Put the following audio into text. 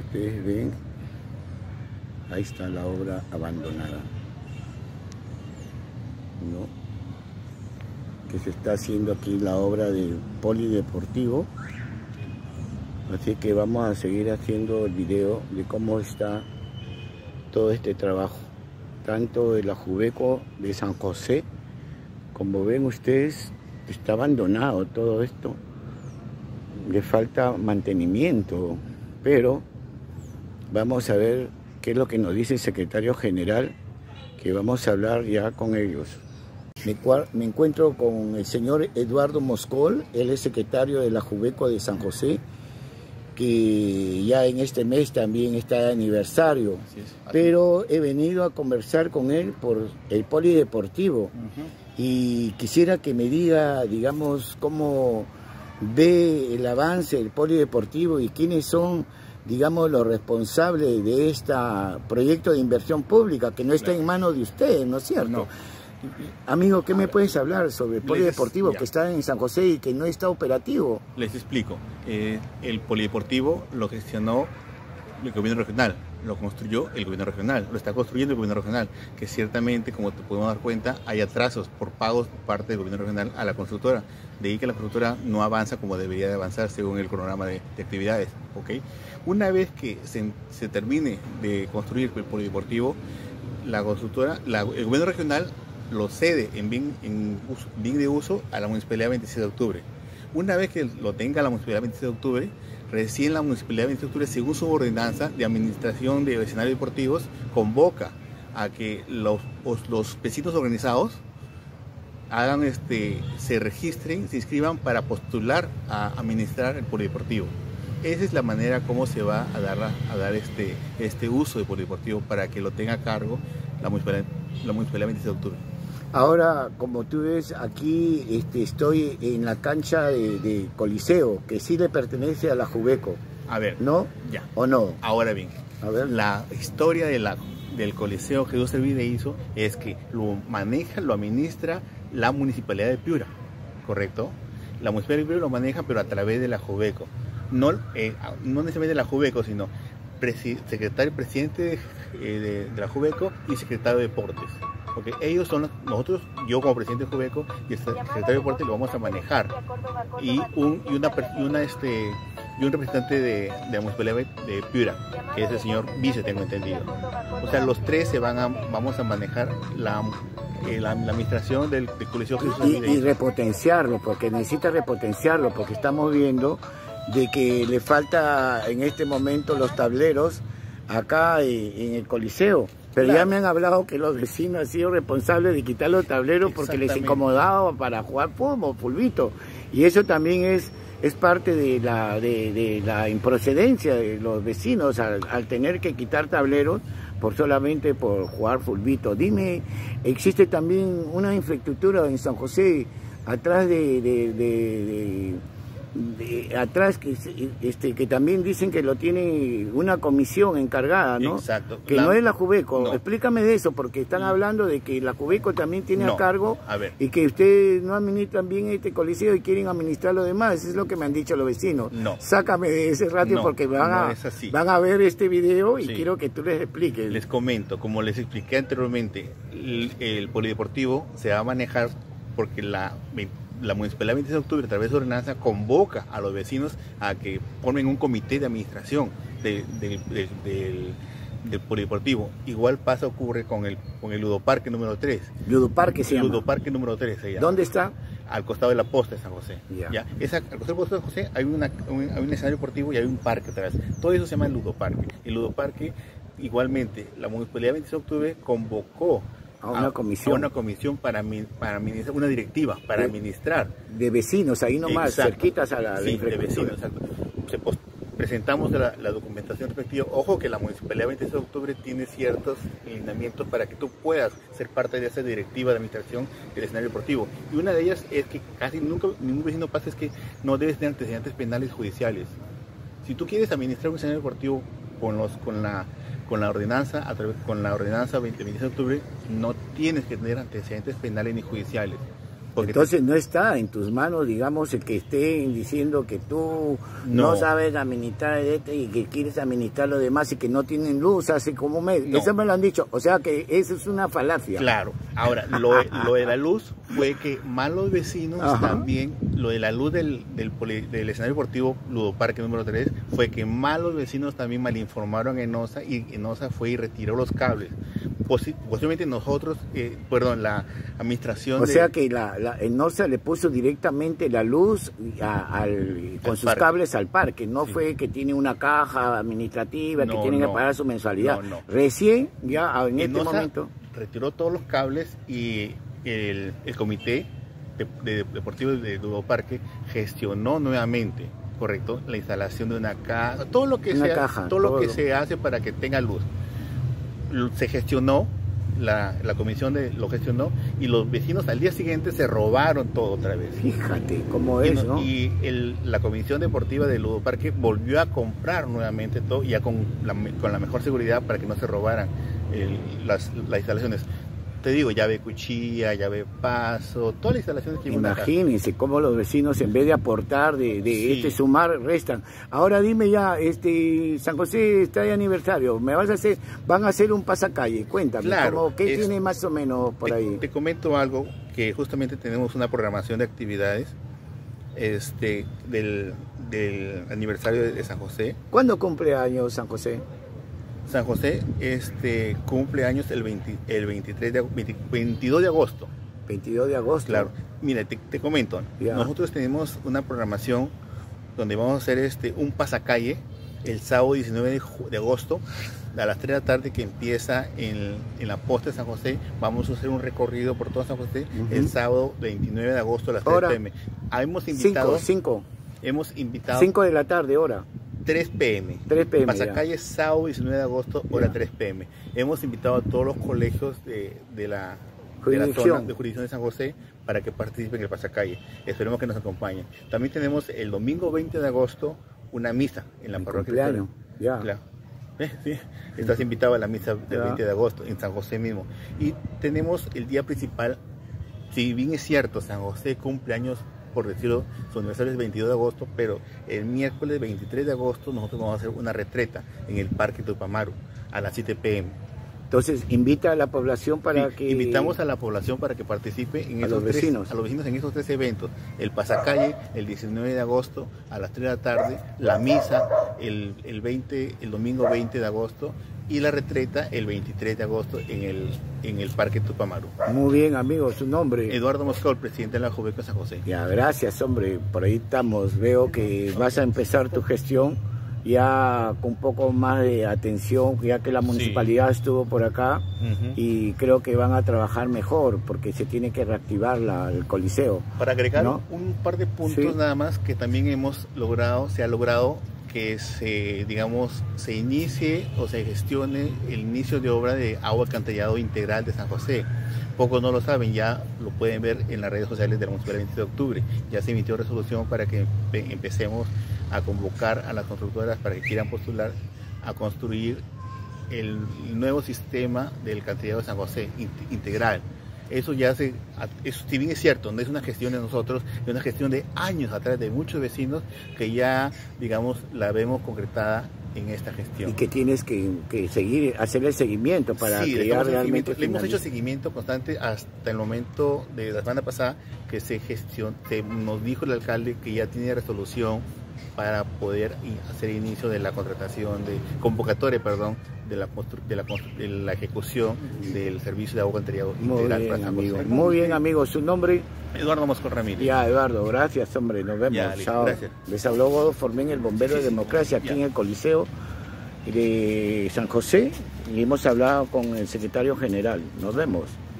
ustedes ven, ahí está la obra abandonada, ¿no? Que se está haciendo aquí la obra del polideportivo. Así que vamos a seguir haciendo el video de cómo está todo este trabajo, tanto de la Juveco de San José. Como ven ustedes, está abandonado todo esto, le falta mantenimiento, pero vamos a ver qué es lo que nos dice el secretario general, que vamos a hablar ya con ellos. Me encuentro con el señor Eduardo Moscol, él es secretario de la Juveco de San José, que ya en este mes también está de aniversario, pero he venido a conversar con él por el polideportivo y quisiera que me diga, digamos, cómo ve el avance del polideportivo y quiénes son, digamos, los responsables de este proyecto de inversión pública, que no está en manos de ustedes, ¿no es cierto? No. Amigo, ¿qué me puedes hablar sobre el polideportivo que está en San José y que no está operativo? Les explico. El polideportivo lo gestionó el gobierno regional, lo construyó el gobierno regional, lo está construyendo el gobierno regional, que ciertamente, como te podemos dar cuenta, hay atrasos por pagos por parte del gobierno regional a la constructora. De ahí que la constructora no avanza como debería de avanzar según el cronograma de actividades. ¿Okay? Una vez que se termine de construir el polideportivo, la constructora, el gobierno regional lo cede en bien de uso a la Municipalidad 26 de octubre. Una vez que lo tenga la Municipalidad 26 de octubre, recién la Municipalidad 26 de octubre, según su ordenanza de administración de escenarios deportivos, convoca a que los vecinos organizados hagan se registren, se inscriban para postular a administrar el polideportivo. Esa es la manera como se va a dar este uso de polideportivo para que lo tenga a cargo la Municipalidad 26 de octubre. Ahora, como tú ves, aquí estoy en la cancha de Coliseo, que sí le pertenece a la Juveco. A ver, ¿no? Ya. ¿O no? Ahora bien, a ver, la historia del Coliseo Jesús Servide hizo es que lo administra la Municipalidad de Piura, ¿correcto? La Municipalidad de Piura lo maneja, pero a través de la Juveco. No necesariamente de la Juveco, sino presidente de la Juveco y secretario de Deportes. Porque ellos son nosotros, yo como presidente de Juveco y el secretario de Deportes lo vamos a manejar, y un representante de la Municipalidad de Piura, que es el señor Vice, tengo entendido. O sea, los tres vamos a manejar la administración del Coliseo Jesús Servide. Y repotenciarlo, porque necesita repotenciarlo, porque estamos viendo de que le falta en este momento los tableros acá en el Coliseo. Pero claro, ya me han hablado que los vecinos han sido responsables de quitar los tableros porque les incomodaba para jugar fútbol, fulbito. Y eso también es parte de la improcedencia de los vecinos al tener que quitar tableros solamente por jugar fulbito. Dime, ¿existe también una infraestructura en San José atrás atrás que también dicen que lo tiene una comisión encargada, ¿no? Exacto. Que no es la Juveco. No. Explícame de eso, porque están hablando de que la Juveco también tiene a cargo y que ustedes no administran bien este coliseo y quieren administrar lo demás. Eso es lo que me han dicho los vecinos. No. Sácame de ese ratio porque van a ver este video y quiero que tú les expliques. Les comento, como les expliqué anteriormente, el polideportivo se va a manejar porque la Municipalidad 26 de octubre, a través de ordenanza, convoca a los vecinos a que formen un comité de administración del polideportivo. Igual ocurre con el Ludoparque número 3. ¿Ludoparque se llama? Ludoparque número 3 se llama. ¿Dónde está? Al costado de la Posta de San José. ¿Ya? Al costado de la Posta de San José hay un escenario deportivo y hay un parque atrás. Todo eso se llama el Ludoparque. El Ludoparque, igualmente, la Municipalidad 26 de octubre convocó a una comisión para administrar, una directiva para administrar. De vecinos, ahí nomás, cerquitas a la de vecinos, exacto. Presentamos la documentación respectiva. Ojo que la Municipalidad 26 de octubre tiene ciertos lineamientos para que tú puedas ser parte de esa directiva de administración del escenario deportivo. Y una de ellas es que casi nunca ningún vecino pasa, es que no debes tener antecedentes penales judiciales. Si tú quieres administrar un escenario deportivo con la ordenanza 2026 de octubre, no tienes que tener antecedentes penales ni judiciales. Porque entonces no está en tus manos, digamos, el que estén diciendo que tú no sabes administrar y que quieres administrar lo demás y que no tienen luz hace como un mes. Eso me lo han dicho, o sea que eso es una falacia. Claro, ahora, lo de la luz fue que malos vecinos también, lo de la luz del escenario deportivo Ludoparque número 3, fue que malos vecinos también malinformaron a ENOSA y ENOSA fue y retiró los cables. Posiblemente nosotros, la administración... O sea que ENOSA le puso directamente la luz con sus cables al parque, no fue que tiene una caja administrativa que tienen que pagar su mensualidad. Recién, ya en este momento... retiró todos los cables y el comité deportivo de Ludoparque gestionó nuevamente, correcto, la instalación de una caja, todo lo que se hace para que tenga luz. Se gestionó, la comisión lo gestionó y los vecinos al día siguiente se robaron todo otra vez. Fíjate cómo es, ¿no? Y la comisión deportiva de Ludoparque volvió a comprar nuevamente todo, ya con la mejor seguridad para que no se robaran las instalaciones. Te digo, llave cuchilla, llave paso, todas las instalaciones que imagínense cómo los vecinos en vez de aportar de sumar, restan. Ahora dime ya, San José está de aniversario, van a hacer un pasacalle, cuéntame, claro, ¿qué tiene más o menos por ahí? Te comento algo, que justamente tenemos una programación de actividades del aniversario de San José. ¿Cuándo cumple años San José? San José cumple años el 22 de agosto. 22 de agosto. Claro. Mira, te comento. Nosotros tenemos una programación donde vamos a hacer un pasacalle el sábado 19 de agosto a las 3 de la tarde, que empieza en la posta de San José. Vamos a hacer un recorrido por todo San José el sábado 29 de agosto a las 3 p.m. Hemos invitado 5 de la tarde, hora 3 p.m. Pasacalle sábado 19 de agosto, hora 3 p.m. Hemos invitado a todos los colegios de la zona de jurisdicción de San José para que participen en el pasacalle. Esperemos que nos acompañen. También tenemos el domingo 20 de agosto una misa en la parroquia. Claro. Sí. Estás invitado a la misa del 20 de agosto en San José mismo. Y tenemos el día principal. Si bien es cierto, San José cumple años, por decirlo, su aniversario es el 22 de agosto, pero el miércoles 23 de agosto nosotros vamos a hacer una retreta en el Parque Tupamaru a las 7 p.m. Entonces, invita a la población para que... Invitamos a la población para que participe en los vecinos en esos 3 eventos. El pasacalle el 19 de agosto a las 3 de la tarde, la misa el domingo 20 de agosto y la retreta el 23 de agosto en el Parque Tupamaru. Muy bien, amigo, su nombre. Eduardo Moscol, presidente de la Juventud de San José. Ya, gracias, hombre, por ahí estamos. Veo que vas a empezar tu gestión ya con un poco más de atención, ya que la municipalidad estuvo por acá y creo que van a trabajar mejor porque se tiene que reactivar el Coliseo. Para agregar un par de puntos nada más que también se ha logrado que se inicie o se gestione el inicio de obra de agua alcantarillado integral de San José. Pocos no lo saben, ya lo pueden ver en las redes sociales de la Municipalidad del 20 de octubre. Ya se emitió resolución para que empecemos a convocar a las constructoras para que quieran postular a construir el nuevo sistema del alcantarillado de San José integral. Eso ya si bien es cierto, no es una gestión de nosotros, es una gestión de años atrás de muchos vecinos que ya, la vemos concretada en esta gestión. Y que tienes que seguir, hacer el seguimiento para que ya realmente... Le hemos hecho seguimiento constante hasta el momento de la semana pasada que nos dijo el alcalde que ya tiene resolución para poder hacer inicio de la contratación, de la ejecución del servicio de agua alcantarillado integral para San José. Muy bien, amigo. ¿Su nombre? Eduardo Moscol Ramírez. Ya, Eduardo, gracias, hombre. Nos vemos. Chao. Gracias. Les habló Godo Formén, el bombero de democracia, aquí en el Coliseo de San José, y hemos hablado con el secretario general. Nos vemos.